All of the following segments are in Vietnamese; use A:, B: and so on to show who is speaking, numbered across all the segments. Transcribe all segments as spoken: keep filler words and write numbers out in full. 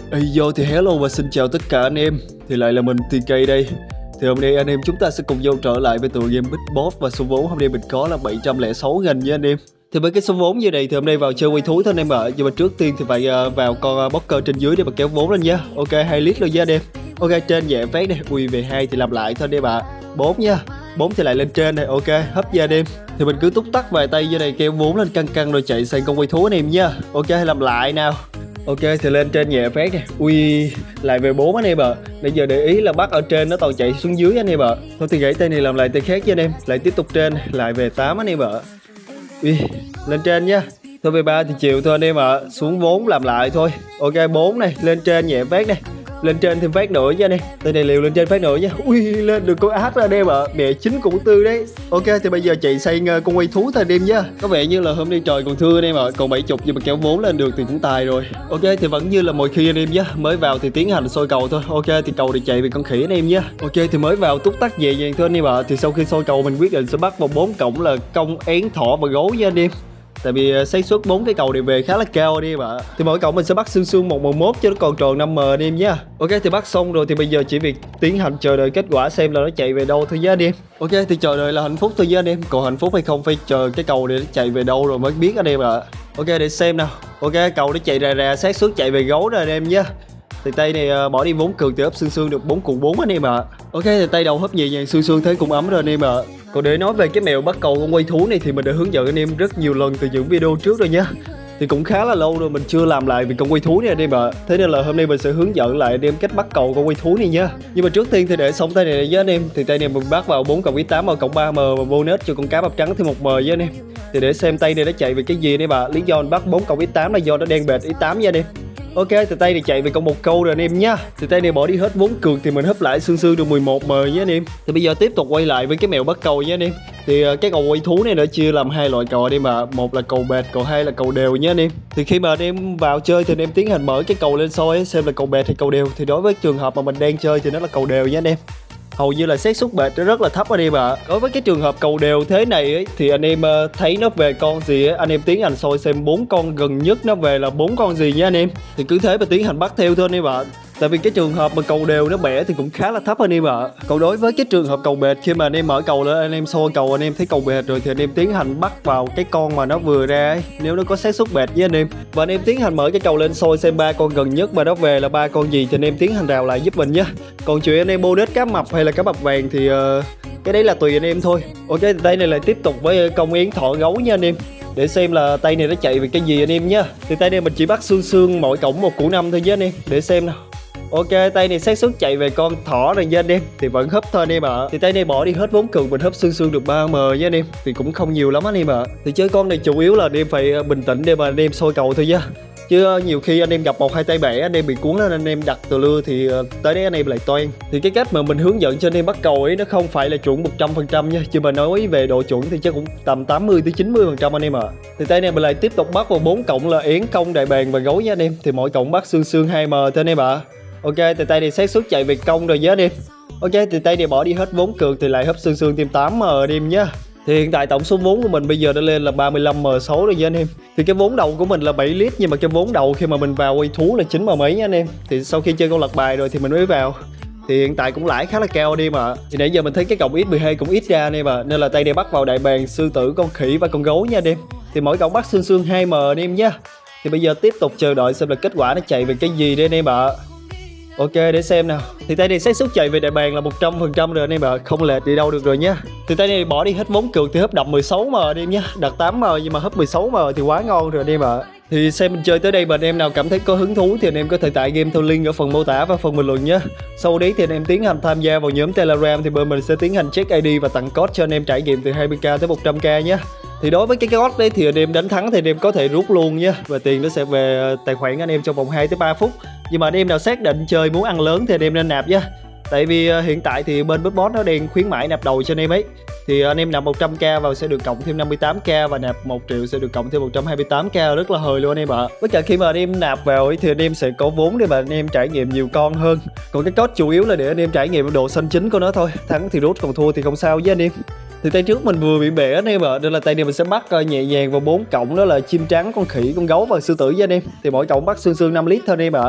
A: Ê vô thì hello và xin chào tất cả anh em. Thì lại là mình tê ca đây. Thì hôm nay anh em chúng ta sẽ cùng nhau trở lại với tựa game Big Boss. Và số vốn hôm nay mình có là bảy trăm lẻ sáu nghìn nha anh em. Thì với cái số vốn như này thì hôm nay vào chơi quay thú thôi anh em ạ. Nhưng mà trước tiên thì phải vào con Poker trên dưới để mà kéo vốn lên nha. Ok, hai lít luôn nha anh em. Ok, trên nhẹ phát này. Ui, về hai thì làm lại thôi anh em ạ. bốn nha, bốn thì lại lên trên này. Ok, hấp nha anh em. Thì mình cứ túc tắc vài tay như này kéo vốn lên căng căng rồi chạy sang con quay thú anh em nha. Ok, làm lại nào. Ok, thì lên trên nhẹ phát nè. Ui, lại về bốn anh em ạ. Bây giờ để ý là bắt ở trên nó toàn chạy xuống dưới anh em ạ. Thôi thì gãy tay này làm lại tay khác cho anh em. Lại tiếp tục trên, lại về tám anh em ạ. Ui, lên trên nha. Thôi về ba thì chịu thôi anh em ạ. Xuống bốn làm lại thôi. Ok, bốn này, lên trên nhẹ phát này. Lên trên thêm phát nữa nha anh em. Tay này liều lên trên phát nữa nha. Ui, lên được con ác ra anh em ạ. Mẹ chín cũng tư đấy. Ok, thì bây giờ chạy sang con quay thú thôi anh em nha. Có vẻ như là hôm nay trời còn thưa anh em ạ. Còn bảy chục nhưng mà kéo vốn lên được thì cũng tài rồi. Ok, thì vẫn như là mọi khi anh em nhé. Mới vào thì tiến hành sôi cầu thôi. Ok, thì cầu thì chạy về con khỉ anh em nhé. Ok, thì mới vào túc tắc nhẹ nhàng thôi anh em ạ. Thì sau khi sôi cầu mình quyết định sẽ bắt vào bốn cổng là công, én, thỏ và gấu nha anh em. Tại vì xác suất bốn cái cầu này về khá là cao đi em ạ. Thì mỗi cậu mình sẽ bắt xương xương một một mốt cho nó còn tròn năm m anh em nhé. Ok, thì bắt xong rồi thì bây giờ chỉ việc tiến hành chờ đợi kết quả xem là nó chạy về đâu thôi nhé anh em. Ok, thì chờ đợi là hạnh phúc thôi nhé anh em. Còn hạnh phúc hay không phải chờ cái cầu này nó chạy về đâu rồi mới biết anh em ạ. Ok, để xem nào. Ok, cầu nó chạy rà rà, xác suất chạy về gấu rồi anh em nhé. Thì tay này bỏ đi vốn cường thì hấp xương xương được bốn cùng bốn anh em ạ. Ok, thì tay đầu hấp nhẹ nhàng xương xương thấy cũng ấm rồi anh em ạ. Còn để nói về cái mẹo bắt cầu con quay thú này thì mình đã hướng dẫn anh em rất nhiều lần từ những video trước rồi nhé. Thì cũng khá là lâu rồi mình chưa làm lại về con quay thú này anh em ạ. Thế nên là hôm nay mình sẽ hướng dẫn lại anh em cách bắt cầu con quay thú này nhá. Nhưng mà trước tiên thì để xong tay này với anh em. Thì tay này mình bắt vào bốn cộng tám vào cộng ba m và bonus cho con cá bắp trắng thêm một m với anh em. Thì để xem tay này nó chạy về cái gì anh em ạ. Lý do mình bắt bốn cộng tám là do nó đen bệt ý tám nha anh em. Ok, thì tay này chạy về con một câu rồi anh em nhá. Thì tay này bỏ đi hết vốn cường thì mình hấp lại xương xương được mười một m nhé anh em. Thì bây giờ tiếp tục quay lại với cái mẹo bắt cầu nhé anh em. Thì cái cầu quay thú này nó chia làm hai loại cầu anh em ạ. Một là cầu bệt, cầu hai là cầu đều nhé anh em. Thì khi mà anh em vào chơi thì anh em tiến hành mở cái cầu lên soi xem là cầu bệt hay cầu đều. Thì đối với trường hợp mà mình đang chơi thì nó là cầu đều nhé anh em. Hầu như là xác suất bệt nó rất là thấp anh em ạ. Đối với cái trường hợp cầu đều thế này ấy, thì anh em thấy nó về con gì ấy, anh em tiến hành soi xem bốn con gần nhất nó về là bốn con gì nha anh em. Thì cứ thế mà tiến hành bắt theo thôi anh em ạ. Tại vì cái trường hợp mà cầu đều nó bẻ thì cũng khá là thấp anh em ạ. Còn đối với cái trường hợp cầu bệt, khi mà anh em mở cầu lên anh em soi cầu anh em thấy cầu bệt rồi thì anh em tiến hành bắt vào cái con mà nó vừa ra ấy, nếu nó có xác suất bệt với anh em. Và anh em tiến hành mở cái cầu lên soi xem ba con gần nhất mà nó về là ba con gì thì anh em tiến hành rào lại giúp mình nhé. Còn chuyện anh em bonus cá mập hay là cá mập vàng thì uh, cái đấy là tùy anh em thôi. Ok, thì tay này lại tiếp tục với công yến thỏ gấu nha anh em. Để xem là tay này nó chạy về cái gì anh em nhé. Thì tay này mình chỉ bắt xương xương mỗi cổng một củ năm thôi với anh em. Để xem nào. Ok, tay này xác suất chạy về con thỏ rồi nha anh em. Thì vẫn hấp thôi anh em ạ. Thì tay này bỏ đi hết vốn cường mình hấp xương xương được ba m nha anh em. Thì cũng không nhiều lắm anh em ạ. Thì chơi con này chủ yếu là anh em phải bình tĩnh để mà anh em soi cầu thôi nha. Chứ nhiều khi anh em gặp một hai tay bẻ anh em bị cuốn lên anh em đặt từ lưa thì tới đấy anh em lại toan. Thì cái cách mà mình hướng dẫn cho anh em bắt cầu ấy nó không phải là chuẩn một trăm phần trăm nha. Chứ mà nói về độ chuẩn thì chắc cũng tầm tám mươi tới chín mươi phần trăm anh em ạ. Thì tay này mình lại tiếp tục bắt vào bốn cổng là yến, công, đại bàng và gấu nha anh em. Thì mỗi cổng bắt xương xương hai m thôi anh em ạ. Ok, thì tay này xác suất chạy về công rồi nhớ anh em. Ok, thì tay này bỏ đi hết vốn cường thì lại hấp xương xương thêm tám m anh em nhé. Thì hiện tại tổng số vốn của mình bây giờ đã lên là ba mươi lăm m sáu rồi nha anh em. Thì cái vốn đầu của mình là bảy lít nhưng mà cái vốn đầu khi mà mình vào quay thú là chín m mấy nha anh em. Thì sau khi chơi con lật bài rồi thì mình mới vào. Thì hiện tại cũng lãi khá là cao anh em ạ. Thì nãy giờ mình thấy cái cổng x mười hai cũng ít ra anh em ạ. Nên là tay này bắt vào đại bàng, sư tử, con khỉ và con gấu nha anh em. Thì mỗi cổng bắt xương xương hai m anh em nhé. Thì bây giờ tiếp tục chờ đợi xem là kết quả nó chạy về cái gì đây anh em ạ. Ok, để xem nào. Thì tay này xác suất chạy về đại bàng là một trăm phần trăm rồi anh em ạ, không lệch đi đâu được rồi nhá. Thì tay này bỏ đi hết vốn cường thì hấp đậm mười sáu m anh em nhá. Đặt tám m nhưng mà hấp mười sáu m thì quá ngon rồi anh em ạ. Thì xem mình chơi tới đây mà anh em nào cảm thấy có hứng thú thì anh em có thể tải game theo link ở phần mô tả và phần bình luận nhé. Sau đấy thì anh em tiến hành tham gia vào nhóm Telegram thì bên mình sẽ tiến hành check i đê và tặng code cho anh em trải nghiệm từ hai mươi k tới một trăm k nhé. Thì đối với cái code đấy thì anh em đánh thắng thì anh em có thể rút luôn nhé. Và tiền nó sẽ về tài khoản anh em trong vòng hai tới ba phút. Nhưng mà anh em nào xác định chơi muốn ăn lớn thì anh em nên nạp nhé. Tại vì uh, hiện tại thì bên Big Boss nó đang khuyến mãi nạp đầu cho anh em ấy. Thì anh em nạp một trăm k vào sẽ được cộng thêm năm mươi tám k và nạp một triệu sẽ được cộng thêm một trăm hai mươi tám k, rất là hời luôn anh em ạ. Với cả khi mà anh em nạp vào ấy, thì anh em sẽ có vốn để mà anh em trải nghiệm nhiều con hơn. Còn cái code chủ yếu là để anh em trải nghiệm độ xanh chính của nó thôi. Thắng thì rút, còn thua thì không sao với anh em. Thì tay trước mình vừa bị bể anh em ạ, nên là tay này mình sẽ bắt uh, nhẹ nhàng vào bốn cổng, đó là chim trắng, con khỉ, con gấu và sư tử với anh em. Thì mỗi cổng bắt xương xương năm lít thôi anh em ạ.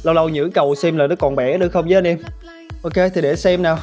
A: lâu lâu nhử cầu xem là nó còn bẻ được không với anh em. Ok thì để xem nào.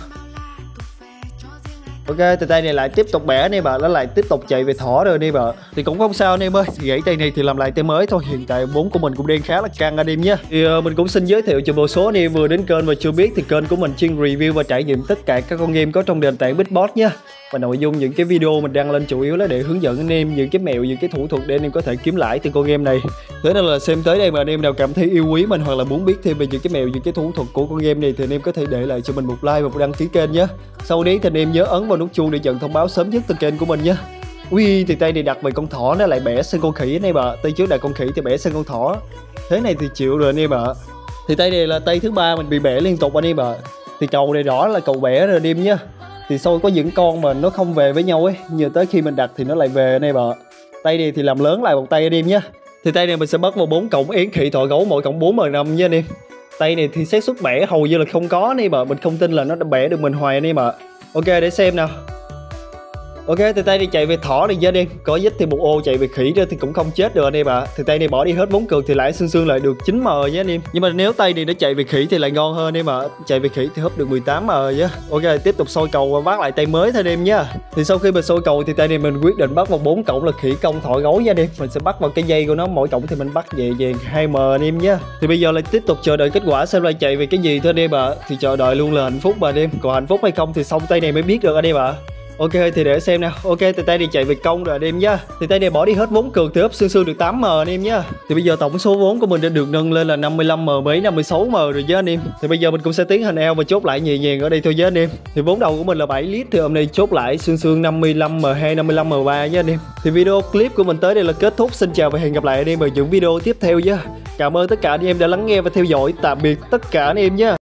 A: Ok thì tay này lại tiếp tục bẻ anh em ạ, nó lại tiếp tục chạy về thỏ rồi anh em ạ. Thì cũng không sao anh em ơi, gãy tay này thì làm lại tay mới thôi. Hiện tại vốn của mình cũng đang khá là căng anh em nhé. Thì uh, mình cũng xin giới thiệu cho một số anh em vừa đến kênh và chưa biết thì kênh của mình chuyên review và trải nghiệm tất cả các con game có trong nền tảng Bigboss nhé. Và nội dung những cái video mình đăng lên chủ yếu là để hướng dẫn anh em những cái mẹo, những cái thủ thuật để anh em có thể kiếm lãi từ con game này. Thế nên là xem tới đây mà anh em nào cảm thấy yêu quý mình hoặc là muốn biết thêm về những cái mẹo, những cái thủ thuật của con game này thì anh em có thể để lại cho mình một like và một đăng ký kênh nhé. Sau đấy thì anh em nhớ ấn vào nút chuông để nhận thông báo sớm nhất từ kênh của mình nhé. Ui thì tay này đặt về con thỏ nó lại bẻ sang con khỉ anh em ạ. Tay trước đặt con khỉ thì bẻ sang con thỏ. Thế này thì chịu rồi anh em ạ. Thì tay này là tay thứ ba mình bị bẻ liên tục anh em ạ. Thì cầu này rõ là cầu bẻ rồi anh em nhé. Thì sau có những con mà nó không về với nhau ấy, như tới khi mình đặt thì nó lại về anh em ạ. Tay này thì làm lớn lại một tay anh em nhé. Thì tay này mình sẽ bắt vào bốn cổng yến khỉ thỏ gấu, mỗi cổng bốn m năm nha anh em. Tay này thì xác suất bẻ hầu như là không có anh em ạ. Mình không tin là nó đã bẻ được mình hoài anh em ạ. Ok để xem nào. Ok thì tay này chạy về thỏ này nha anh em. Có dít thì một ô chạy về khỉ nữa thì cũng không chết được anh em ạ. Thì tay này bỏ đi hết vốn cược thì lại xương xương lại được chín m nhé anh em. Nhưng mà nếu tay này nó chạy về khỉ thì lại ngon hơn anh em ạ. Chạy về khỉ thì húp được mười tám m nhé. Ok tiếp tục soi cầu và bắt lại tay mới thôi anh em nhá. Thì sau khi mình soi cầu thì tay này mình quyết định bắt vào bốn cổng là khỉ công thỏ gấu nha anh em. Mình sẽ bắt vào cái dây của nó, mỗi cổng thì mình bắt nhẹ nhàng hai m anh em nhé. Thì bây giờ lại tiếp tục chờ đợi kết quả xem lại chạy về cái gì thôi anh em ạ. Thì chờ đợi luôn là hạnh phúc mà anh em. Còn hạnh phúc hay không thì xong tay này mới biết được anh em ạ. Ok thì để xem nào. Ok thì tay này chạy về công rồi anh em nhá. Thì tay này bỏ đi hết vốn cược thì ấp xương xương được tám m anh em nhá. Thì bây giờ tổng số vốn của mình đã được nâng lên là năm mươi lăm m mấy, năm mươi sáu m rồi chứ anh em. Thì bây giờ mình cũng sẽ tiến hành eo và chốt lại nhẹ nhàng ở đây thôi chứ anh em. Thì vốn đầu của mình là bảy lít thì hôm nay chốt lại xương xương năm mươi lăm m hai, năm mươi lăm m ba nhá anh em. Thì video clip của mình tới đây là kết thúc. Xin chào và hẹn gặp lại anh em ở những video tiếp theo nhé. Cảm ơn tất cả anh em đã lắng nghe và theo dõi. Tạm biệt tất cả anh em nhé.